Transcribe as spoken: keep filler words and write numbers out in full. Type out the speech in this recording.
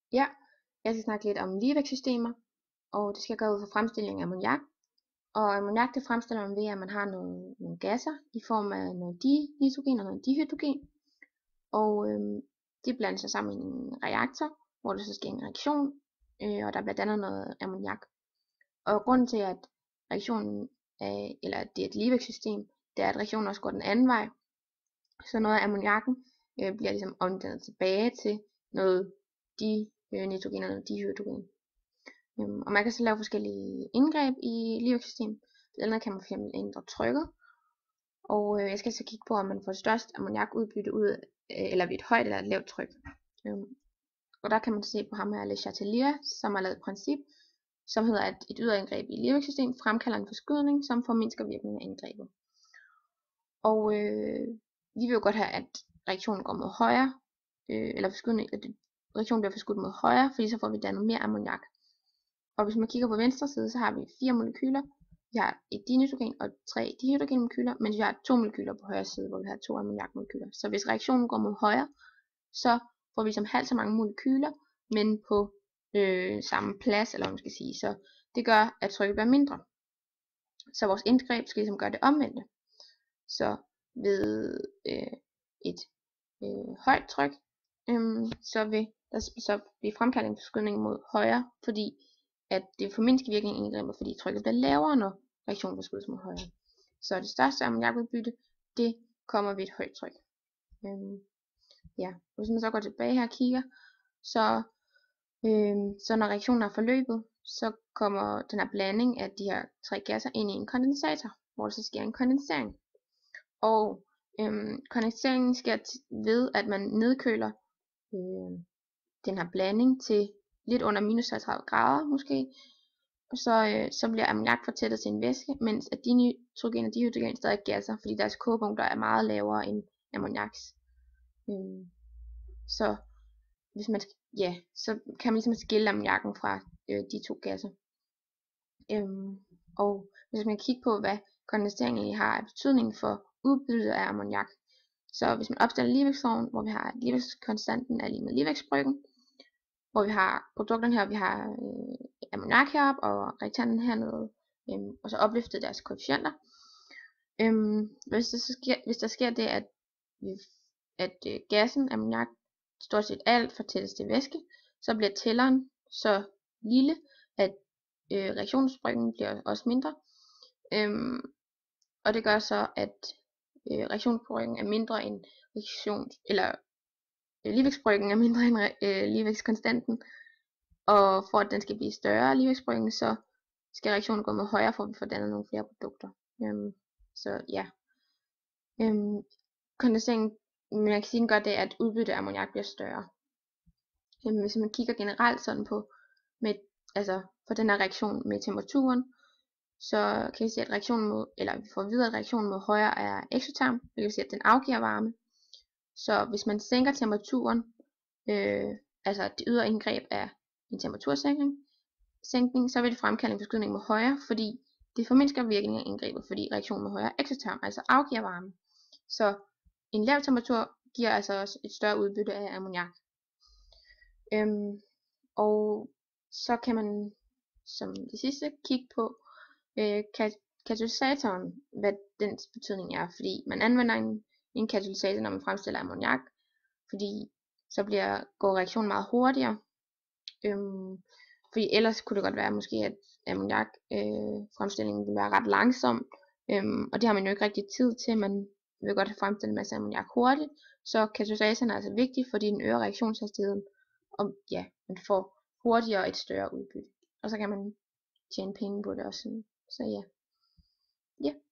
Ja, jeg skal snakke lidt om ligevægtssystemer, og det skal gå ud fra fremstilling af ammoniak. Og ammoniak det fremstiller man ved, at man har nogle, nogle gasser i form af noget dinitrogen og noget dihydrogen. Og øhm, de blander sig sammen i en reaktor, hvor der så sker en reaktion, øh, og der bliver dannet noget ammoniak. Og grunden til, at reaktionen er, eller at det er et ligevægtssystem, det er, at reaktionen også går den anden vej. Så noget af ammoniakken øh, bliver ligesom omdannet tilbage til noget dinitrogen og noget dihydrogen. Øhm, og man kan så lave forskellige indgreb i ligevægtssystemet. Blandt andet kan man fx ændre trykket. Og øh, jeg skal så kigge på, om man får størst ammoniakudbytte ud, øh, eller ved et højt eller et lavt tryk. Øhm, og der kan man se på ham her, Le Chatelier, som har lavet et princip, som hedder, at et yderindgreb i ligevægtssystemet fremkalder en forskydning, som formindsker virkningen af indgrebet. Og øh, vi vil jo godt have, at reaktionen går mod højre, øh, eller forskydning, at reaktionen bliver forskudt mod højre, fordi så får vi dannet mere ammoniak. Og hvis man kigger på venstre side, så har vi fire molekyler. Vi har et dinitrogen og tre dihydrogenmolekyler, mens vi har to molekyler på højre side, hvor vi har to ammoniakmolekyler. Så hvis reaktionen går mod højre, så får vi som halvt så mange molekyler, men på øh, samme plads, eller hvad man skal sige. Så det gør, at trykket bliver mindre. Så vores indgreb skal ligesom gøre det omvendte. Så ved øh, et øh, højt tryk, øh, så vil der så blive fremkaldt en forskydning mod højre, fordi at det formindsker virkningen af indgrebet, fordi trykket bliver lavere, når reaktionen forskydes mod højre. Så det største ammoniakudbytte, det kommer ved et højt tryk. Øhm, ja. Hvis man så går tilbage her og kigger, så, øhm, så når reaktionen er forløbet, så kommer den her blanding af de her tre gasser ind i en kondensator, hvor der så sker en kondensering. Og øhm, kondenseringen sker ved, at man nedkøler øh, den her blanding til lidt under minus treogtredive grader måske, og så, øh, så bliver ammoniak fortættet til en væske, mens at dinitrogen og dihydrogen stadig er gasser, fordi deres kogepunkter er meget lavere end ammoniaks. Øhm, så hvis man, ja, så kan man ligesom skille ammoniakken fra øh, de to gasser. Øhm, og hvis man kigger på, hvad kondensering egentlig har af betydning for udbyttet af ammoniak, så hvis man opstiller ligevægtsformen, hvor vi har ligevægtskonstanten er lige med ligevægtsbryggen, hvor vi har produkterne her, vi har øh, ammoniak heroppe, og reaktanten hernede, øhm, og så opløftet deres koefficienter. Øhm, hvis, der sker, hvis der sker det, at, at øh, gassen, ammoniak, stort set alt fortættes til væske, så bliver tælleren så lille, at øh, reaktionsbryggen bliver også mindre. Øhm, og det gør så, at øh, reaktionsbryggen er mindre end reaktions, eller ligevægtsbryggen er mindre end øh, ligevægtskonstanten, og for at den skal blive større, ligevægtsbryggen, så skal reaktionen gå mod højre, for at vi får dannet nogle flere produkter. Øhm, så ja. Øhm, kondenseringen, man kan sige, den gør det, at udbyttet af ammoniak bliver større. Øhm, hvis man kigger generelt sådan på, med, altså for den her reaktion med temperaturen, så kan vi se, at reaktionen mod, eller vi får videre, at reaktionen mod højre er eksoterm, det vil sige, at den afgiver varme. Så hvis man sænker temperaturen, øh, altså det ydre indgreb er en temperatursænkning, sænkning, så vil det fremkalde en forskydning mod højre, fordi det formindsker virkningen af indgrebet, fordi reaktionen med højre er eksoterm, altså afgiver varme. Så en lav temperatur giver altså også et større udbytte af ammoniak. Øhm, og så kan man som det sidste kigge på øh, katalysatoren, hvad dens betydning er, fordi man anvender en, en katalysator, når man fremstiller ammoniak, fordi så bliver, går reaktionen meget hurtigere. Øhm, fordi ellers kunne det godt være måske, at ammoniak øh, fremstillingen vil være ret langsom, øhm, og det har man jo ikke rigtig tid til. Man vil godt have fremstillet en masse ammoniak hurtigt, så katalysatoren er altså vigtig, fordi den øger reaktionshastigheden, og ja, man får hurtigere et større udbytte. Og så kan man tjene penge på det også. Så ja. Ja.